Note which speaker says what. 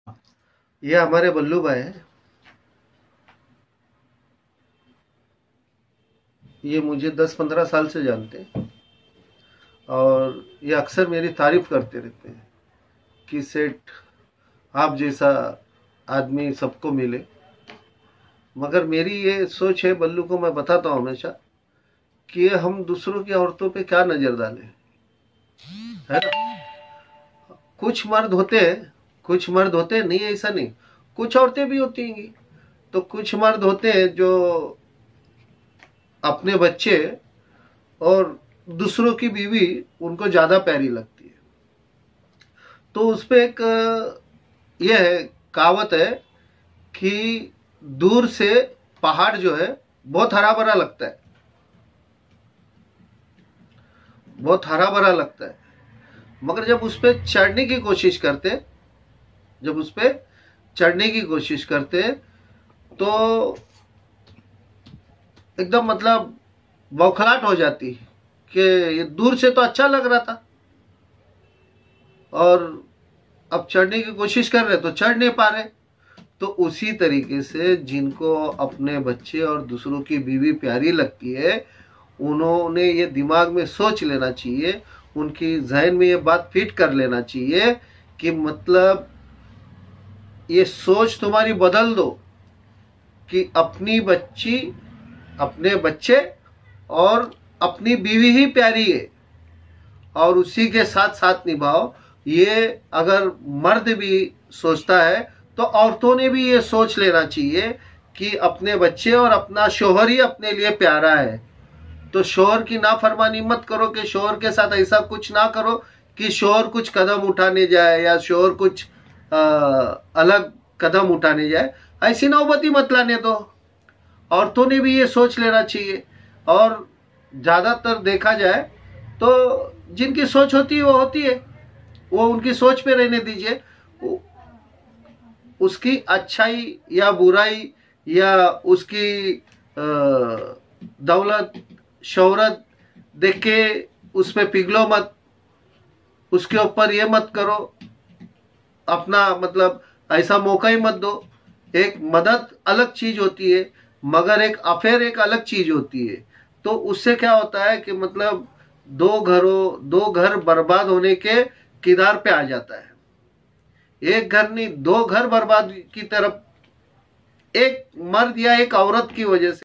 Speaker 1: ये हमारे बल्लू भाई है। ये मुझे 10-15 साल से जानते हैं और ये अक्सर मेरी तारीफ करते रहते हैं कि सेठ आप जैसा आदमी सबको मिले। मगर मेरी ये सोच है, बल्लू को मैं बताता हूँ हमेशा कि ये हम दूसरों की औरतों पे क्या नजर डालें, है ना। कुछ मर्द होते हैं, नहीं ऐसा नहीं, कुछ औरतें भी होती हैं। तो कुछ मर्द होते हैं जो अपने बच्चे और दूसरों की बीवी उनको ज्यादा प्यारी लगती है। तो उस पे एक यह है, कहावत है कि दूर से पहाड़ जो है बहुत हरा भरा लगता है, बहुत हरा भरा लगता है। मगर जब उस पे चढ़ने की कोशिश करते तो एकदम मतलब बौखलाहट हो जाती कि ये दूर से तो अच्छा लग रहा था और अब चढ़ने की कोशिश कर रहे तो चढ़ नहीं पा रहे। तो उसी तरीके से जिनको अपने बच्चे और दूसरों की बीवी प्यारी लगती है, उन्होंने ये दिमाग में सोच लेना चाहिए, उनकी जहन में ये बात फिट कर लेना चाहिए कि मतलब ये सोच तुम्हारी बदल दो कि अपने बच्चे और अपनी बीवी ही प्यारी है और उसी के साथ साथ निभाओ। ये अगर मर्द भी सोचता है तो औरतों ने भी ये सोच लेना चाहिए कि अपने बच्चे और अपना शोहर ही अपने लिए प्यारा है। तो शोहर की नाफरमानी मत करो कि शोहर के साथ ऐसा कुछ ना करो कि शोहर कुछ कदम उठाने जाए या शोहर कुछ अलग कदम उठाने जाए, ऐसी नौबती मत लाने दो। औरतों ने भी ये सोच लेना चाहिए। और ज्यादातर देखा जाए तो जिनकी सोच होती है वो होती है, वो उनकी सोच पे रहने दीजिए। उसकी अच्छाई या बुराई या उसकी दौलत शोहरत देख के उस पे पिघलो मत, उसके ऊपर ये मत करो, अपना मतलब ऐसा मौका ही मत दो। एक मदद अलग चीज होती है मगर एक अफेयर एक अलग चीज होती है। तो उससे क्या होता है कि मतलब दो घर बर्बाद होने के किनार पे आ जाता है। एक घर नहीं, दो घर बर्बाद की तरफ एक मर्द या एक औरत की वजह से